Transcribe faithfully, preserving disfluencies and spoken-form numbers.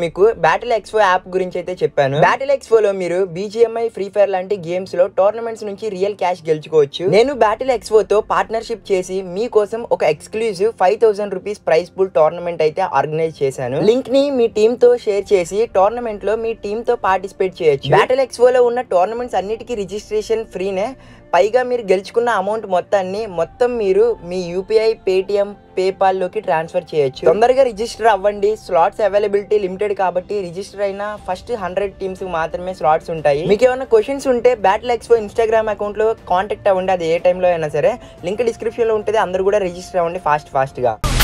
మీకు battle expo app గురించి అయితే చెప్పాను. బ్యాటిల్ ఎక్స్పో లో మీరు బీజీఎంఐ ఫ్రీ ఫైర్ లాంటి గేమ్స్ లో టోర్నమెంట్స్ నుంచి రియల్ క్యాష్ గెలుచుకోవచ్చు. నేను బ్యాటిల్ ఎక్స్పో తో పార్ట్నర్షిప్ చేసి మీకోసం ఒక exclusive five thousand rupees prize pool tournament అయితే ఆర్గనైజ్ చేశాను. లింక్ ని మీ టీమ్ తో షేర్ చేసి టోర్నమెంట్ లో మీ టీమ్ తో పార్టిసిపేట్ చేయొచ్చు. బ్యాటిల్ ఎక్స్పో లో ఉన్న టోర్నమెంట్స్ అన్నిటికీ రిజిస్ట్రేషన్ ఫ్రీనే. పైగా మీరు గెలుచుకున్న అమౌంట్ మొత్తాన్ని మొత్తం మీరు మీ యూపీఐ, పేటిఎం, పేపాల్ లోకి ట్రాన్స్ఫర్ చేయొచ్చు. తొందరగా రిజిస్టర్ అవ్వండి. స్లాట్స్ అవైలబిలిటీ లిమిటెడ్ కాబట్టి రిజిస్టర్ అయిన ఫస్ట్ హండ్రెడ్ టీమ్స్ మాత్రమే స్లాట్స్ ఉంటాయి. మీకు ఏమైనా క్వశ్చన్స్ ఉంటే బ్యాటిల్ ఎక్స్పో ఇన్స్టాగ్రామ్ అకౌంట్ లో కాంటాక్ట్ అవ్వండి. అది ఏ టైంలో అయినా సరే. లింక్ డిస్క్రిప్షన్ లో ఉంటుంది. అందరూ కూడా రిజిస్టర్ అవ్వండి ఫాస్ట్ ఫాస్ట్ గా.